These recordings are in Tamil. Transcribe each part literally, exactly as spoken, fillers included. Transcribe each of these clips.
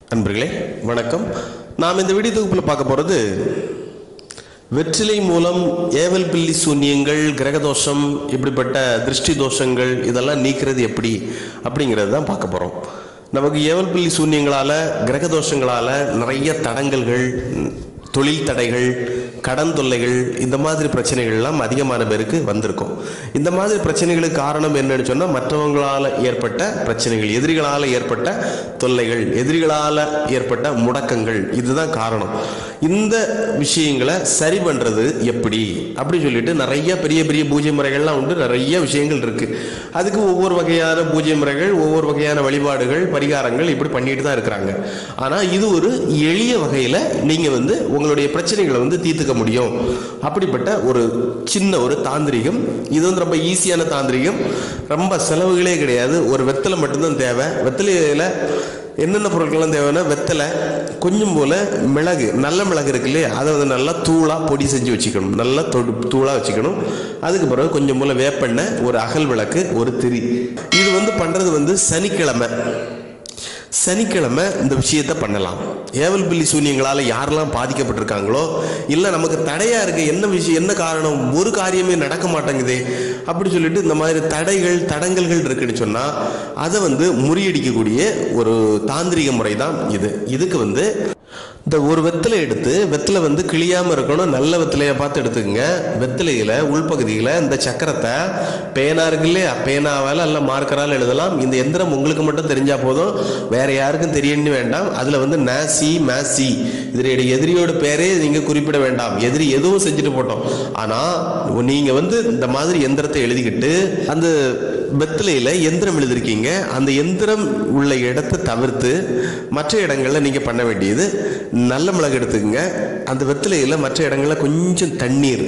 அன்பர்களே வணக்கம். நாம் இந்த வீடியோ தொகுப்பில் பார்க்க போகிறது வெற்றிலை மூலம் ஏவல் பில்லி சூன்யங்கள், கிரகதோஷம், இப்படிப்பட்ட திருஷ்டி தோஷங்கள் இதெல்லாம் நீக்கிறது எப்படி அப்படிங்கிறது தான் பார்க்க போகிறோம். நமக்கு ஏவல் பில்லி சூன்யங்களால், கிரகதோஷங்களால் நிறைய தடங்கல்கள், தொழில் தடைகள், கடன் தொல்லைகள், இந்த மாதிரி பிரச்சனைகள்லாம் அதிகமான பேருக்கு வந்திருக்கும். இந்த மாதிரி பிரச்சனைகளுக்கு காரணம் என்னன்னு சொன்னால், மற்றவங்களால் ஏற்பட்ட பிரச்சனைகள், எதிரிகளால் ஏற்பட்ட தொல்லைகள், எதிரிகளால் ஏற்பட்ட முடக்கங்கள், இதுதான் காரணம். இந்த விஷயங்களை சரி பண்ணுறது எப்படி அப்படி சொல்லிட்டு நிறைய பெரிய பெரிய பூஜை முறைகள்லாம் உண்டு. நிறைய விஷயங்கள் இருக்குது. அதுக்கு ஒவ்வொரு வகையான பூஜை முறைகள், ஒவ்வொரு வகையான வழிபாடுகள், பரிகாரங்கள் இப்படி பண்ணிட்டு தான் இருக்கிறாங்க. ஆனால் இது ஒரு எளிய வகையில் நீங்கள் வந்து உங்களுடைய பிரச்சனைகளை வந்து தீர்த்துக்க முடியும். அப்படிப்பட்ட ஒரு சின்ன ஒரு தாந்திரிகம் இது. வந்து ரொம்ப ஈஸியான தாந்திரிகம், ரொம்ப செலவுகளே கிடையாது. ஒரு வெத்தலை மட்டும்தான் தேவை. வெத்தலையில் என்னென்ன பொருட்கள்லாம் தேவைன்னா, வெத்தலை, கொஞ்சம் போல் மிளகு, நல்ல மிளகு இருக்கு இல்லையா, அதை வந்து நல்லா தூளாக பொடி செஞ்சு வச்சுக்கணும். நல்லா தொடு தூளாக வச்சுக்கணும். அதுக்கு பிறகு கொஞ்சம் போல் வேப்பெண்ணெய், ஒரு அகல் விளக்கு, ஒரு திரி. இது வந்து பண்ணுறது வந்து சனிக்கிழமை சனிக்கிழமை இந்த விஷயத்தை பண்ணலாம். ஏவல் பில்லி சூன்யங்களால் யாரெல்லாம் பாதிக்கப்பட்டிருக்காங்களோ, இல்லை நமக்கு தடையாக இருக்கு, என்ன விஷயம், என்ன காரணம், ஒரு காரியமே நடக்க மாட்டேங்குது அப்படி சொல்லிட்டு இந்த மாதிரி தடைகள், தடங்கல்கள் இருக்குன்னு சொன்னால், அதை வந்து முறியடிக்கக்கூடிய ஒரு தாந்திரிக முறை தான் இது. இதுக்கு வந்து இந்த ஒரு வெத்தலை எடுத்து, வெத்தலை வந்து கிளியாமல் இருக்கணும், நல்ல வெத்தலையை பார்த்து எடுத்துக்கங்க. வெத்தலையில் உள்பகுதியில் இந்த சக்கரத்தை, பேனா இருக்கு இல்லையா, பேனாவால் அல்ல மார்க்கரால் எழுதலாம். இந்த எந்திரம் உங்களுக்கு மட்டும் தெரிஞ்சால் போதும், வேற யாருக்கும் தெரியணும்னு வேண்டாம். அதில் வந்து நாசி மேசி இதனுடைய எதிரியோட பேரே நீங்கள் குறிப்பிட வேண்டாம். எதிரி எதுவும் செஞ்சுட்டு போட்டோம். ஆனால் நீங்கள் வந்து இந்த மாதிரி எந்திரத்தை எழுதிக்கிட்டு, அந்த வெத்தலையில் எந்திரம் எழுதிருக்கீங்க, அந்த எந்திரம் உள்ள இடத்தை தவிர்த்து மற்ற இடங்களில் நீங்கள் பண்ண வேண்டியது, நல்ல மிளகு எடுத்துக்கங்க. அந்த வெத்தலையில் மற்ற இடங்களில் கொஞ்சம் தண்ணீர்,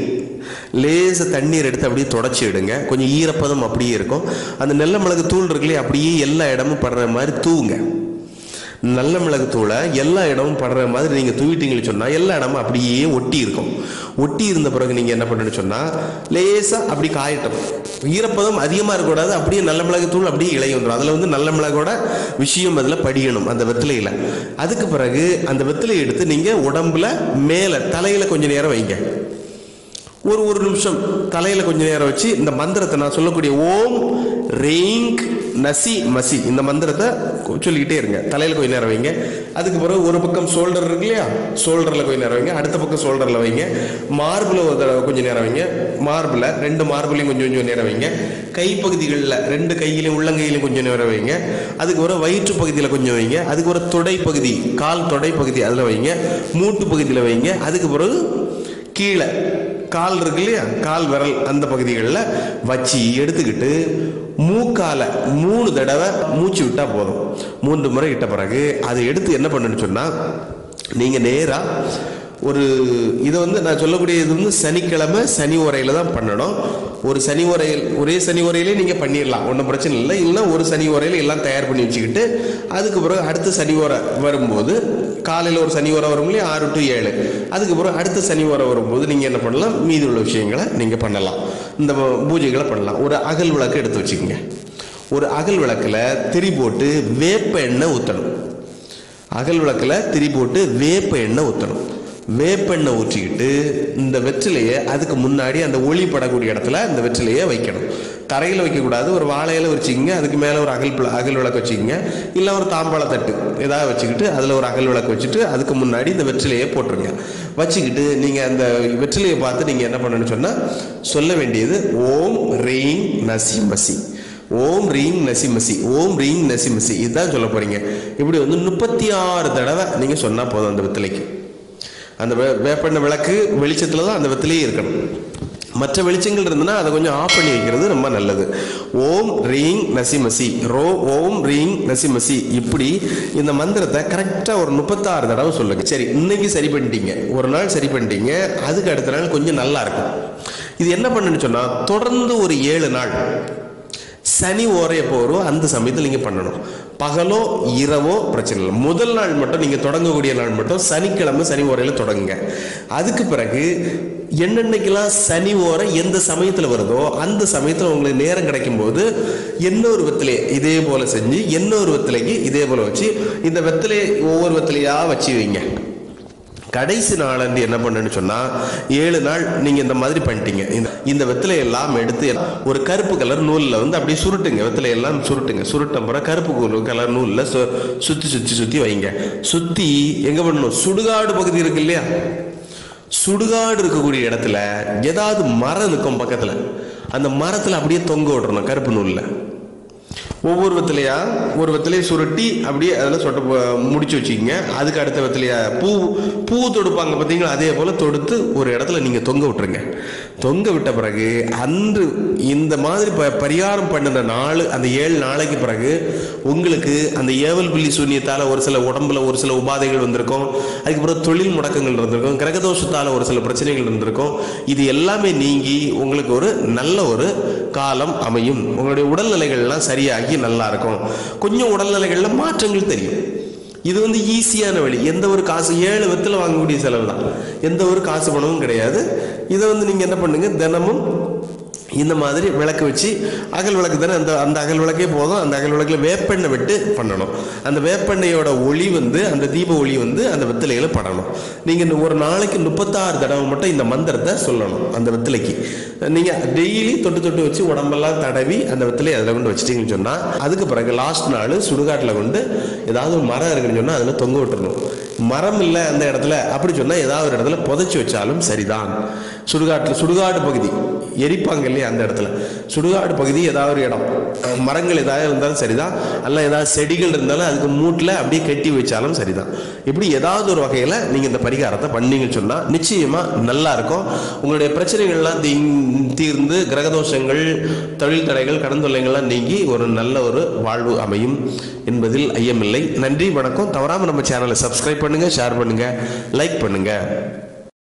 லேச தண்ணீர் எடுத்து அப்படியே தொடச்சி எடுங்க. கொஞ்சம் ஈரப்பதம் அப்படியே இருக்கும். அந்த நல்ல மிளகு தூள் இருக்குல்லையே, அப்படியே எல்லா இடமும் படுற மாதிரி தூவுங்க. நல்ல மிளகு தூளை எல்லா இடமும் படுற மாதிரி நீங்கள் தூவிட்டீங்கன்னு சொன்னால், எல்லா இடமும் அப்படியே ஒட்டி இருக்கும். ஒட்டி இருந்த பிறகு நீங்கள் என்ன பண்ணணும்னு சொன்னால், லேசாக அப்படி காயட்டும். ஈரப்பதம் அதிகமாக இருக்கக்கூடாது. அப்படியே நல்ல மிளகு தூள் அப்படியே இளைய வந்துடும். அதில் வந்து நல்ல மிளகோட விஷயம் அதில் படியணும் அந்த வெத்தலையில். அதுக்கு பிறகு அந்த வெத்தலையை எடுத்து நீங்கள் உடம்புல மேலே தலையில் கொஞ்சம் நேரம் வைங்க. ஒரு ஒரு நிமிஷம் தலையில் கொஞ்சம் நேரம் வச்சு இந்த மந்திரத்தை, நான் சொல்லக்கூடிய ஓம் ரீங் நசி மசி, இந்த மந்திரத்தை சொல்லிக்கிட்டே இருங்க. தலையில் கொஞ்சம் நேரம் வைங்க. அதுக்கு பிறகு ஒரு பக்கம் ஷோல்டர் இருக்கு இல்லையா, ஷோல்டரில் கொஞ்சம் நேரம் வைங்க. அடுத்த பக்கம் ஷோல்டரில் வைங்க. மார்பில் ஒரு தடவை கொஞ்சம் நேரம் வைங்க. மார்பில் ரெண்டு மார்பிலையும் கொஞ்சம் கொஞ்சம் நேரம் வைங்க. கைப்பகுதிகளில் ரெண்டு கையிலையும் உள்ளங்கையிலையும் கொஞ்சம் நேரம் வைங்க. அதுக்கு ஒரு வயிற்று பகுதியில் கொஞ்சம் வைங்க. அதுக்கு ஒரு தொடை பகுதி, கால் தொடை பகுதி அதில் வைங்க. மூட்டு பகுதியில் வைங்க. அதுக்கு பிறகு கீழே கால் இருக்கு இல்லையா, கால் விரல் அந்த பகுதிகளில் வச்சு எடுத்துக்கிட்டு மூக்கால மூணு தடவை மூச்சு விட்டா போதும். மூன்று முறை இட்ட பிறகு அதை எடுத்து என்ன பண்ணுன்னு சொன்னா, நீங்க நேரா ஒரு இதை வந்து நான் சொல்லக்கூடிய இது வந்து சனிக்கிழமை சனி உரையில தான் பண்ணணும். ஒரு சனி உரையில், ஒரே சனி உரையிலே நீங்க பண்ணிடலாம், ஒன்றும் பிரச்சனை இல்லை. இல்லைன்னா ஒரு சனி உரையில எல்லாம் தயார் பண்ணி வச்சுக்கிட்டு, அதுக்கு பிறகு அடுத்த சனி உரை வரும்போது, காலையில் ஒரு சனி உரை வரும் இல்லையா, ஆறு டு ஏழு, அதுக்கு பிறகு அடுத்த சனி உரை வரும்போது நீங்கள் என்ன பண்ணலாம், மீதி உள்ள விஷயங்களை நீங்கள் பண்ணலாம், இந்த பூஜைகளை பண்ணலாம். ஒரு அகல் விளக்கு எடுத்து வச்சுக்கோங்க. ஒரு அகல் விளக்கில் திரி போட்டு வேப்ப எண்ணெய் ஊற்றணும். அகல் விளக்கில் திரி போட்டு வேப்ப எண்ணெய் ஊற்றணும். வேப்பெண்ணெய் ஊற்றிக்கிட்டு இந்த வெற்றிலையை அதுக்கு முன்னாடி அந்த ஒளி படக்கூடிய இடத்துல இந்த வெற்றிலையை வைக்கணும். தரையில் வைக்கக்கூடாது. ஒரு வாழையில வச்சுக்கிங்க. அதுக்கு மேலே ஒரு அகல் அகல் விளக்கு வச்சுக்கிங்க. இல்லை ஒரு தாம்பாள தட்டு ஏதாவது வச்சுக்கிட்டு அதில் ஒரு அகல் விளக்கு வச்சுட்டு அதுக்கு முன்னாடி இந்த வெற்றிலையை போட்டுருங்க. வச்சுக்கிட்டு நீங்கள் அந்த வெற்றிலையை பார்த்து நீங்கள் என்ன பண்ணணும்னு சொன்னால், சொல்ல வேண்டியது ஓம் ரீங் நசி மசி, ஓம் ரீங் நசி மசி, ஓம் ரீங் நசி மசி, இதுதான் சொல்ல போறீங்க. இப்படி வந்து முப்பத்தி ஆறு தடவை நீங்கள் சொன்னால் போதும். அந்த வெத்தலைக்கு, அந்த வேப்பெண்ணெய் விளக்கு வெளிச்சத்தில் தான் அந்த வெத்திலேயே இருக்கணும். மற்ற வெளிச்சங்கள் இருந்ததுன்னா அதை கொஞ்சம் ஆஃப் பண்ணி வைக்கிறது ரொம்ப நல்லது. ஓம் ரீங் நசிமசி, ரோ ஓம் ரீங் நசிமசி, இப்படி இந்த மந்திரத்தை கரெக்டாக ஒரு முப்பத்தாறு தடவை சொல்லுங்க. சரி, இன்னைக்கு சரி பண்ணிட்டீங்க, ஒரு நாள் சரி பண்ணிட்டீங்க. அதுக்கு அடுத்த நாள் கொஞ்சம் நல்லா இருக்கும். இது என்ன பண்ணுன்னு சொன்னால், தொடர்ந்து ஒரு ஏழு நாள் சனி ஓரைய போகிறோம் அந்த சமயத்தில் நீங்கள் பண்ணணும். பகலோ இரவோ பிரச்சனை இல்லை. முதல் நாள் மட்டும் நீங்கள் தொடங்கக்கூடிய நாள் மட்டும் சனிக்கிழமை சனி ஓரையில் தொடங்குங்க. அதுக்கு பிறகு என்னென்னைக்கெல்லாம் சனி ஓரை எந்த சமயத்தில் வருதோ அந்த சமயத்தில் உங்களுக்கு நேரம் கிடைக்கும் போது இன்னொரு வெத்திலையை இதே போல செஞ்சு இன்னொரு வெத்திலைக்கு இதே போல வச்சு இந்த வெத்திலையை ஒவ்வொரு வெத்திலையா வச்சு வைங்க. கடைசி நாளன்று என்ன பண்ணுன்னு சொன்னா ஏழு நாள் நீங்க இந்த மாதிரி பண்ணிட்டீங்க. இந்த வெத்திலை எல்லாம் எடுத்து ஒரு கருப்பு கலர் நூல்ல வந்து அப்படியே சுருட்டுங்க. வெத்திலை எல்லாம் சுருட்டுங்க. சுருட்டம் பிறகு கருப்பு கலர் நூல்ல சுத்தி சுத்தி சுத்தி வைங்க. சுத்தி எங்க பண்ணணும்? சுடுகாடு பகுதி இருக்கு இல்லையா, சுடுகாடு இருக்கக்கூடிய இடத்துல ஏதாவது மரம் இருக்கும் பக்கத்துல, அந்த மரத்துல அப்படியே தொங்க விடணும் கருப்பு நூல்ல. ஒவ்வொரு வெத்திலையா ஒரு வெத்திலையை சுருட்டி அப்படியே அதில் சொட்ட முடிச்சு வச்சுக்கிங்க. அதுக்கு அடுத்த வெத்திலையா பூ பூ தொடுப்பாங்க பார்த்தீங்களா, அதே போல் தொடுத்து ஒரு இடத்துல நீங்கள் தொங்க விட்டுருங்க. தொங்க விட்ட பிறகு அன்று இந்த மாதிரி ப பரிகாரம் பண்ணின நாள் அந்த ஏழு நாளைக்கு பிறகு உங்களுக்கு அந்த ஏவல் பில்லி சூன்யத்தால் ஒரு சில உடம்புல ஒரு சில உபாதைகள் வந்திருக்கும். அதுக்கப்புறம் தொழில் முடக்கங்கள் இருந்திருக்கும். கிரகதோஷத்தால் ஒரு சில பிரச்சனைகள் இருந்திருக்கும். இது எல்லாமே நீங்கி உங்களுக்கு ஒரு நல்ல ஒரு காலம் அமையும். உங்களுடைய உடல்நிலைகள்லாம் சரியாகி நல்லா இருக்கும். கொஞ்சம் உடல்நிலைகள்ல மாற்றங்கள் தெரியும். இது வந்து ஈஸியான வழி. எந்த ஒரு காசு ஏழு வெத்தில வாங்கக்கூடிய செலவு தான், எந்த ஒரு காசு பணமும் கிடையாது. இதை வந்து நீங்க என்ன பண்ணுங்க, தினமும் இந்த மாதிரி விளக்கு வச்சு, அகல் விளக்கு தானே, அந்த அந்த அகல் விளக்கே போதும். அந்த அகல் விளக்கில் வேப்பெண்ணெய் விட்டு பண்ணணும். அந்த வேப்பெண்ணையோட ஒளி வந்து அந்த தீப ஒளி வந்து அந்த வெத்திலையில படணும். நீங்கள் ஒரு நாளைக்கு முப்பத்தாறு தடவை மட்டும் இந்த மந்திரத்தை சொல்லணும். அந்த வெத்திலைக்கு நீங்கள் டெய்லி தொட்டு தொட்டு வச்சு உடம்பெல்லாம் தடவி அந்த வெத்திலை அதில் கொண்டு வச்சுட்டீங்கன்னு சொன்னால், அதுக்கு பிறகு லாஸ்ட் நாள் சுடுகாட்டில் கொண்டு ஏதாவது ஒரு மரம் இருக்குன்னு சொன்னால் அதில் தொங்க விட்டுறணும். மரம் இல்லை அந்த இடத்துல அப்படி சொன்னால் ஏதாவது ஒரு இடத்துல புதைச்சி வச்சாலும் சரிதான். சுடுகாட்டில் சுடுகாடு பகுதி எரிப்பாங்க இல்லையா, அந்த இடத்துல சுடுகாடு பகுதி ஏதாவது ஒரு இடம், மரங்கள் ஏதாவது இருந்தாலும் சரிதான், அல்ல ஏதாவது செடிகள் இருந்தாலும் அதுக்கு மூட்டில் அப்படியே கட்டி வச்சாலும் சரிதான். இப்படி ஏதாவது ஒரு வகையில் நீங்கள் இந்த பரிகாரத்தை பண்ணீங்கன்னு சொன்னால் நிச்சயமாக நல்லா இருக்கும். உங்களுடைய பிரச்சனைகள்லாம் தீ தீர்ந்து கிரகதோஷங்கள், தொழில் தடைகள், கடன் தொல்லைகள்லாம் நீங்கி ஒரு நல்ல ஒரு வாழ்வு அமையும் என்பதில் ஐயமில்லை. நன்றி, வணக்கம். தவறாமல் நம்ம சேனலை சப்ஸ்கிரைப் பண்ணுங்க, ஷேர் பண்ணுங்க, லைக் பண்ணுங்க.